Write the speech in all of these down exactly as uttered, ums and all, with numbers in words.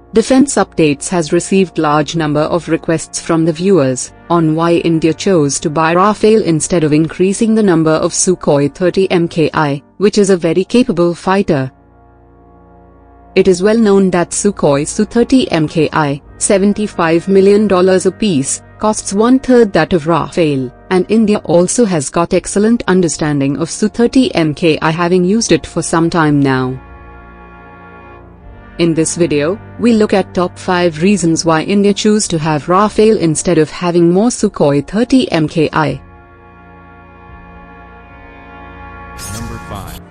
Defense Updates has received large number of requests from the viewers on why India chose to buy Rafale instead of increasing the number of Sukhoi thirty M K I, which is a very capable fighter. It is well known that Sukhoi Su thirty M K I, seventy-five million dollars apiece, costs one-third that of Rafale, and India also has got excellent understanding of Su thirty M K I, having used it for some time now. In this video, we look at top five reasons why India choose to have Rafale instead of having more Sukhoi thirty M K I. Number five.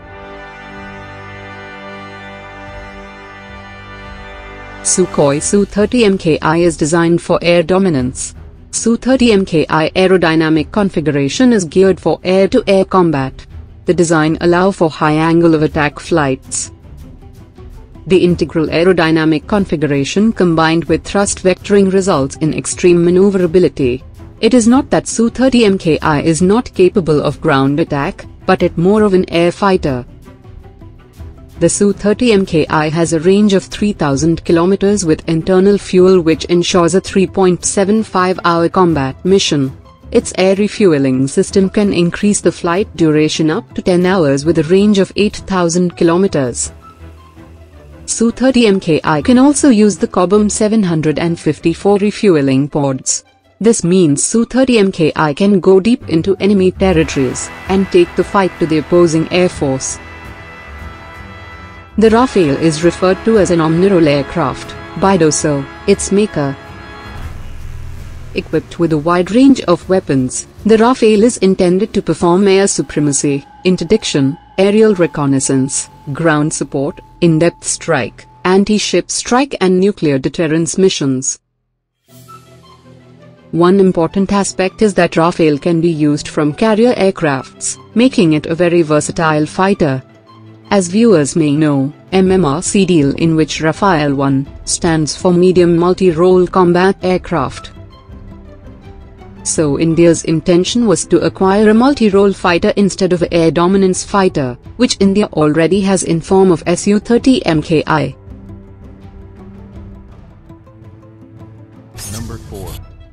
Sukhoi Su thirty M K I is designed for air dominance. Su thirty M K I aerodynamic configuration is geared for air-to-air combat. The design allows for high angle of attack flights. The integral aerodynamic configuration combined with thrust vectoring results in extreme maneuverability. It is not that Su thirty M K I is not capable of ground attack, but it more of an air fighter. The Su thirty M K I has a range of three thousand kilometers with internal fuel, which ensures a three point seven five hour combat mission. Its air refueling system can increase the flight duration up to ten hours with a range of eight thousand kilometers. Su thirty M K I can also use the Cobham seven hundred fifty-four refueling pods. This means Su thirty M K I can go deep into enemy territories and take the fight to the opposing air force. The Rafale is referred to as an omnirole aircraft by Dassault, its maker. Equipped with a wide range of weapons, the Rafale is intended to perform air supremacy, interdiction, aerial reconnaissance, ground support, in-depth strike, anti-ship strike and nuclear deterrence missions. One important aspect is that Rafale can be used from carrier aircrafts, making it a very versatile fighter. As viewers may know, M M R C deal, in which Rafale one stands for Medium Multi-Role Combat Aircraft. So India's intention was to acquire a multi-role fighter instead of an air dominance fighter, which India already has in form of Su thirty M K I. Number four.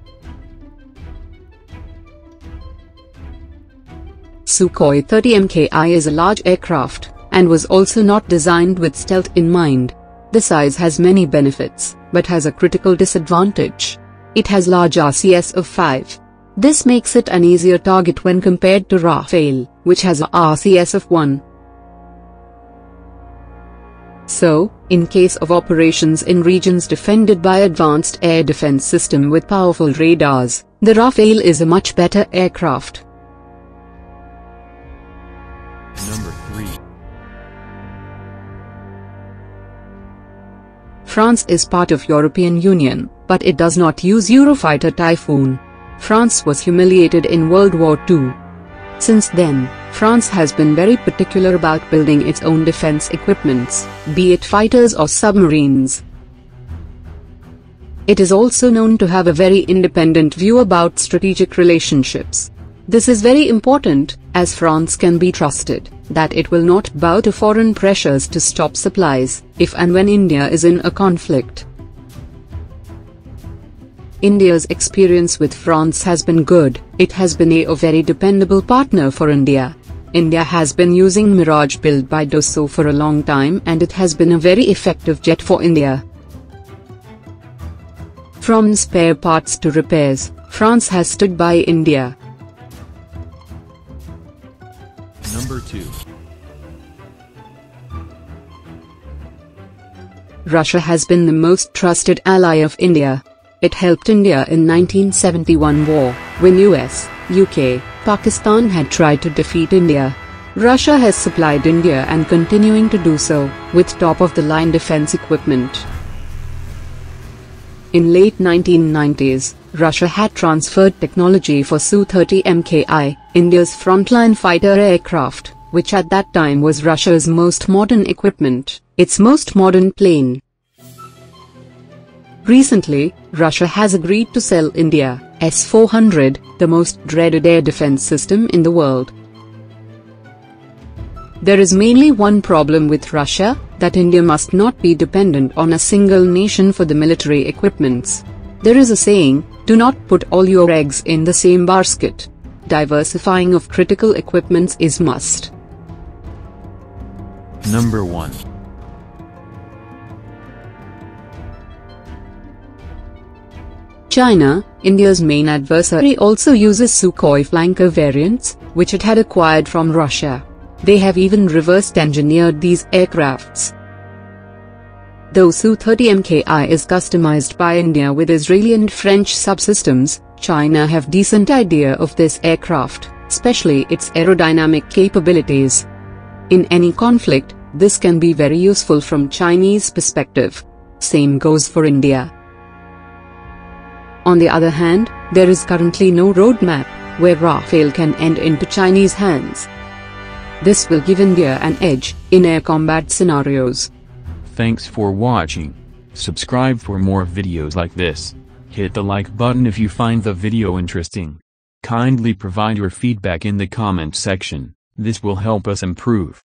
Sukhoi thirty M K I is a large aircraft, and was also not designed with stealth in mind. The size has many benefits, but has a critical disadvantage. It has large R C S of five. This makes it an easier target when compared to Rafale, which has a R C S of one. So, in case of operations in regions defended by advanced air defense system with powerful radars, the Rafale is a much better aircraft. Number three. France is part of European Union, but it does not use Eurofighter Typhoon. France was humiliated in World War Two. Since then, France has been very particular about building its own defense equipments, be it fighters or submarines. It is also known to have a very independent view about strategic relationships. This is very important, as France can be trusted that it will not bow to foreign pressures to stop supplies, if and when India is in a conflict. India's experience with France has been good. It has been a, a very dependable partner for India. India has been using Mirage built by Dassault for a long time, and it has been a very effective jet for India. From spare parts to repairs, France has stood by India. Number two. Russia has been the most trusted ally of India. It helped India in nineteen seventy-one war, when U S, U K, Pakistan had tried to defeat India. Russia has supplied India and continuing to do so, with top-of-the-line defense equipment. In late nineteen nineties, Russia had transferred technology for Su thirty M K I, India's frontline fighter aircraft, which at that time was Russia's most modern equipment, its most modern plane. Recently, Russia has agreed to sell India S four hundred, the most dreaded air defense system in the world. There is mainly one problem with Russia, that India must not be dependent on a single nation for the military equipments. There is a saying, do not put all your eggs in the same basket. Diversifying of critical equipments is must. Number one. China, India's main adversary, also uses Sukhoi flanker variants, which it had acquired from Russia. They have even reversed engineered these aircrafts. Though Su thirty M K I is customized by India with Israeli and French subsystems, China have decent idea of this aircraft, especially its aerodynamic capabilities. In any conflict, this can be very useful from Chinese perspective. Same goes for India. On the other hand, there is currently no roadmap where Rafale can end into Chinese hands. This will give India an edge in air combat scenarios. Thanks for watching. Subscribe for more videos like this. Hit the like button if you find the video interesting. Kindly provide your feedback in the comment section. This will help us improve.